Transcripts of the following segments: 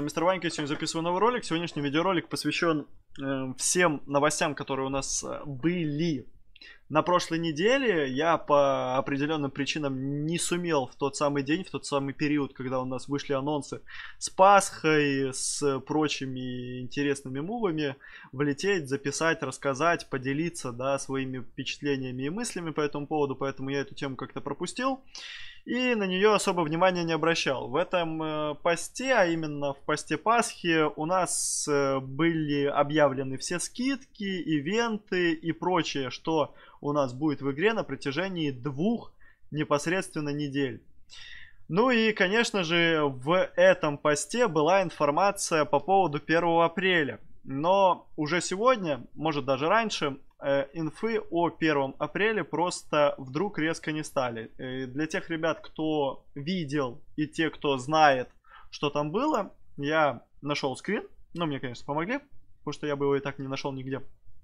мистер Ванька, сегодня записываю новый ролик. Сегодняшний видеоролик посвящен всем новостям, которые у нас были на прошлой неделе. Я по определенным причинам не сумел в тот самый день, в тот самый период, когда у нас вышли анонсы с Пасхой, с прочими интересными мувами, влететь, записать, рассказать, поделиться, да, своими впечатлениями и мыслями по этому поводу. Поэтому я эту тему как-то пропустил и на нее особо внимания не обращал. В этом посте, а именно в посте Пасхи, у нас были объявлены все скидки, ивенты и прочее, что у нас будет в игре на протяжении 2 непосредственно недель. Ну и, конечно же, в этом посте была информация по поводу 1 апреля. Но уже сегодня, может даже раньше, инфы о 1 апреле просто вдруг резко не стали. Для тех ребят, кто видел и те, кто знает, что там было, я нашел скрин. Ну, мне, конечно, помогли, потому что я бы его и так не нашел нигде.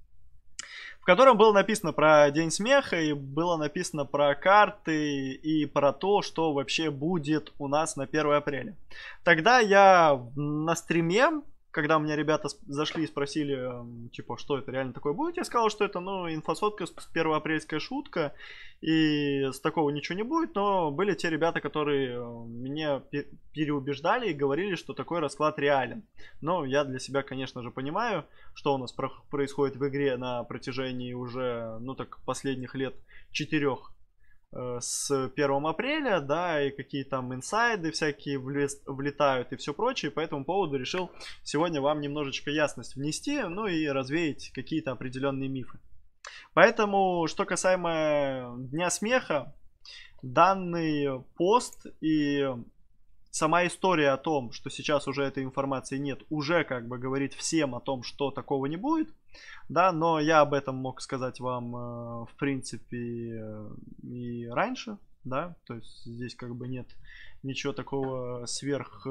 В котором было написано про День смеха, и было написано про карты и про то, что вообще будет у нас на 1 апреля. Тогда я на стриме, когда у меня ребята зашли и спросили, типа, что это реально такое будет, я сказал, что это, ну, инфосотка с 1-апрельская шутка, и с такого ничего не будет, но были те ребята, которые меня переубеждали и говорили, что такой расклад реален. Но я для себя, конечно же, понимаю, что у нас происходит в игре на протяжении уже, ну, так, последних лет 4 с 1 апреля, да, и какие там инсайды всякие влетают и все прочее. По этому поводу решил сегодня вам немножечко ясность внести, ну и развеять какие-то определенные мифы. Поэтому, что касаемо Дня смеха, данный пост и сама история о том, что сейчас уже этой информации нет, уже как бы говорит всем о том, что такого не будет. Да, но я об этом мог сказать вам, в принципе, и раньше, да, то есть здесь как бы нет ничего такого сверх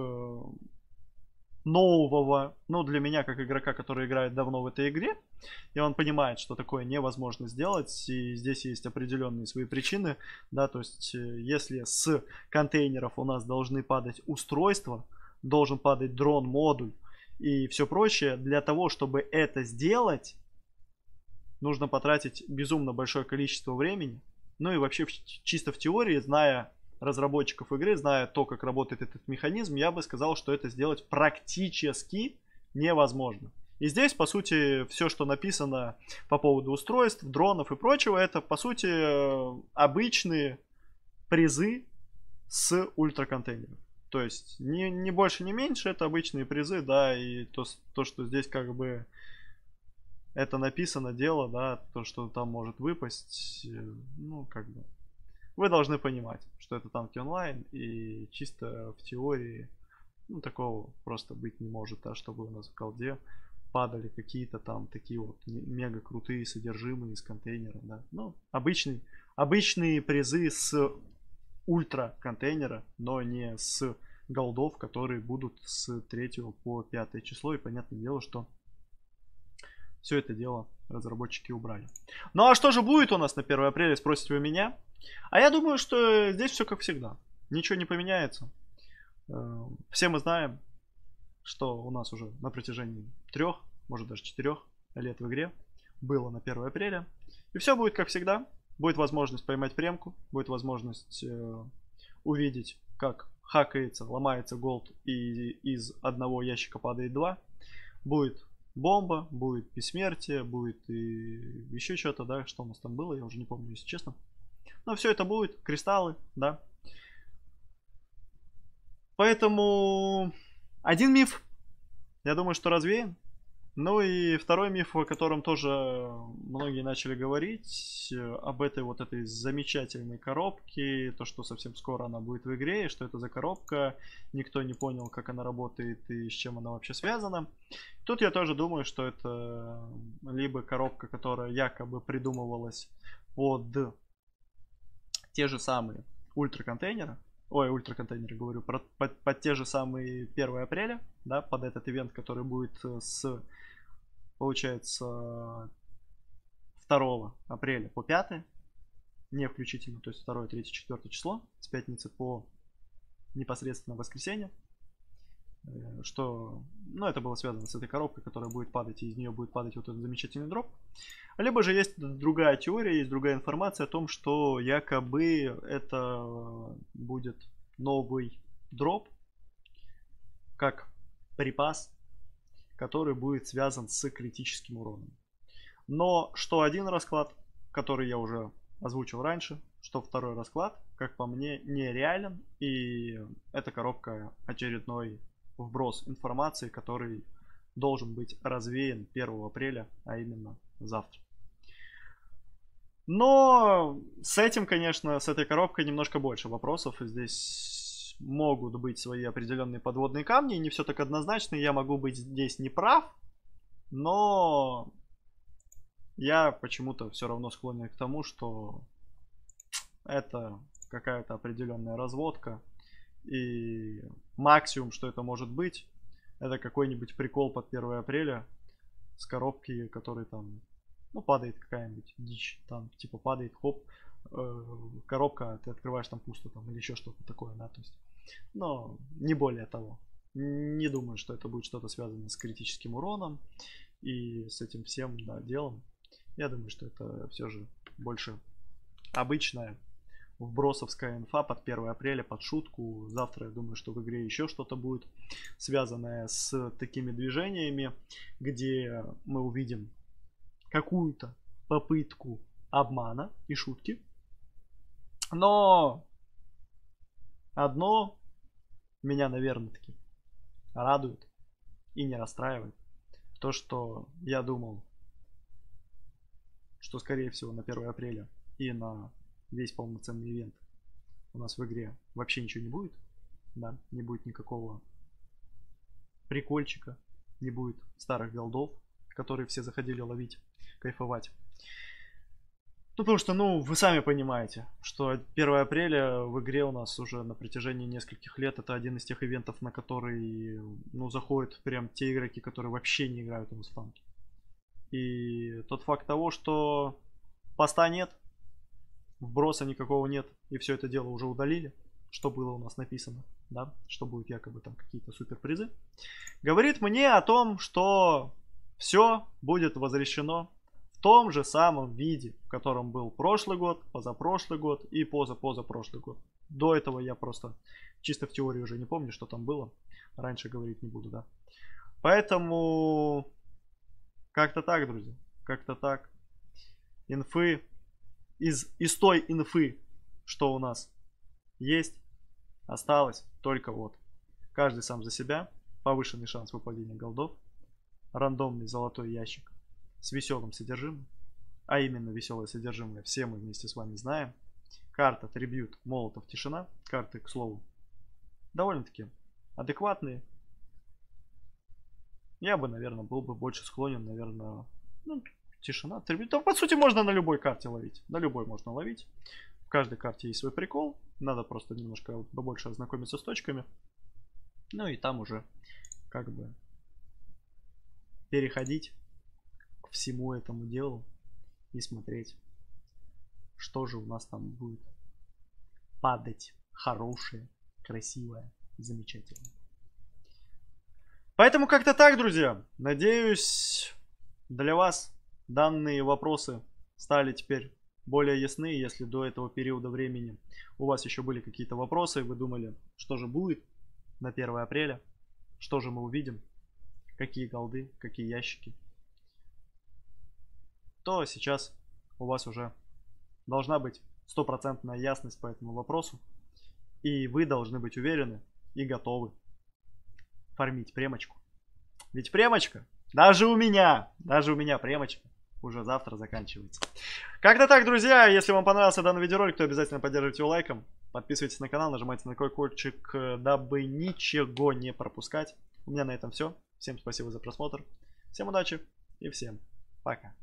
нового, ну, для меня, как игрока, который играет давно в этой игре, и он понимает, что такое невозможно сделать, и здесь есть определенные свои причины, да, то есть если с контейнеров у нас должны падать устройства, должен падать дрон-модуль, и все прочее, для того, чтобы это сделать, нужно потратить безумно большое количество времени. Ну и вообще, чисто в теории, зная разработчиков игры, зная то, как работает этот механизм, я бы сказал, что это сделать практически невозможно. И здесь, по сути, все, что написано по поводу устройств, дронов и прочего, это, по сути, обычные призы с ультраконтейнеров. То есть, не больше, не меньше, это обычные призы, да, и то, что здесь как бы это написано дело, да, то, что там может выпасть, ну, как бы, вы должны понимать, что это танки онлайн, и чисто в теории, ну, такого просто быть не может, да, чтобы у нас в колде падали какие-то там такие вот мега крутые содержимые из контейнера, да, ну, обычные призы с ультра контейнера, но не с голдов, которые будут с 3 по 5 число. И понятное дело, что все это дело разработчики убрали. Ну а что же будет у нас на 1 апреля, спросите вы меня? А я думаю, что здесь все как всегда. Ничего не поменяется. Все мы знаем, что у нас уже на протяжении 3, может даже 4 лет в игре было на 1 апреля. И все будет как всегда. Будет возможность поймать премку, будет возможность увидеть, как хакается, ломается голд и из одного ящика падает 2. Будет бомба, будет бессмертие, будет и еще что-то, да, что у нас там было, я уже не помню, если честно. Но все это будет, кристаллы, да. Поэтому один миф, я думаю, что развеян. Ну и второй миф, о котором тоже многие начали говорить, об этой замечательной коробке, то, что совсем скоро она будет в игре, и что это за коробка, никто не понял, как она работает и с чем она вообще связана. Тут я тоже думаю, что это либо коробка, которая якобы придумывалась под те же самые ультраконтейнеры, ультраконтейнеры говорю, под те же самые 1 апреля, да, под этот ивент, который будет с, получается, 2 апреля по 5, не включительно, то есть 2, 3, 4 число, с пятницы по непосредственно воскресенье. что, ну, это было связано с этой коробкой, которая будет падать, и из нее будет падать вот этот замечательный дроп. Либо же есть другая теория, есть другая информация о том, что якобы это будет новый дроп, как припас, который будет связан с критическим уроном. Но что один расклад, который я уже озвучил раньше, что второй расклад, как по мне, нереален. И эта коробка очередной вброс информации, который должен быть развеян 1 апреля, а именно завтра. Но с этим, конечно, с этой коробкой немножко больше вопросов. Здесь могут быть свои определенные подводные камни. Не все так однозначно. Я могу быть здесь неправ. Но я почему-то все равно склонен к тому, что это какая-то определенная разводка. И максимум, что это может быть, это какой-нибудь прикол под 1 апреля с коробки, который там, ну, падает какая-нибудь дичь. Там типа падает, хоп, коробка, ты открываешь, там пусто, там, или еще что-то такое, да, то есть. Но не более того. Не думаю, что это будет что-то связано с критическим уроном и с этим всем, да, делом. Я думаю, что это все же больше обычная вбросовская инфа под 1 апреля, под шутку. Завтра я думаю, что в игре еще что-то будет связанное с такими движениями, где мы увидим какую-то попытку обмана и шутки. Но одно меня, наверное, таки радует и не расстраивает. То, что я думал, что скорее всего на 1 апреля и на весь полноценный ивент у нас в игре вообще ничего не будет. Да, не будет никакого прикольчика, не будет старых голдов, которые все заходили ловить, кайфовать. Ну, потому что, ну, вы сами понимаете, что 1 апреля в игре у нас уже на протяжении нескольких лет это один из тех ивентов, на который, ну, заходят прям те игроки, которые вообще не играют в Мустанге. И тот факт того, что поста нет, вброса никакого нет, и все это дело уже удалили, что было у нас написано, да, что будут якобы там какие-то суперпризы, говорит мне о том, что все будет возвращено в том же самом виде, в котором был прошлый год, позапрошлый год и позапрошлый год. До этого я просто чисто в теории уже не помню, что там было. Раньше говорить не буду, да. Поэтому как-то так, друзья. Как-то так. Инфы. Из той инфы, что у нас есть, осталось только вот. Каждый сам за себя. Повышенный шанс выпадения голдов. Рандомный золотой ящик с веселым содержимым. А именно веселое содержимое все мы вместе с вами знаем. Карта Трибьют, Молотов, Тишина. Карты, к слову, довольно-таки адекватные. Я бы, наверное, был бы больше склонен, наверное, ну, Тишина, Трибьют. Да, по сути, можно на любой карте ловить. На любой можно ловить. В каждой карте есть свой прикол. Надо просто немножко побольше ознакомиться с точками. Ну и там уже как бы переходить к всему этому делу и смотреть, что же у нас там будет падать хорошее, красивое, замечательное. Поэтому как-то так, друзья. Надеюсь, для вас данные вопросы стали теперь более ясны. Если до этого периода времени у вас еще были какие-то вопросы, вы думали, что же будет на 1 апреля, что же мы увидим, какие голды, какие ящики, то сейчас у вас уже должна быть стопроцентная ясность по этому вопросу. И вы должны быть уверены и готовы фармить премочку. Ведь премочка, даже у меня премочка уже завтра заканчивается. Как-то так, друзья. Если вам понравился данный видеоролик, то обязательно поддерживайте его лайком. Подписывайтесь на канал, нажимайте на колокольчик, дабы ничего не пропускать. У меня на этом все. Всем спасибо за просмотр. Всем удачи и всем пока.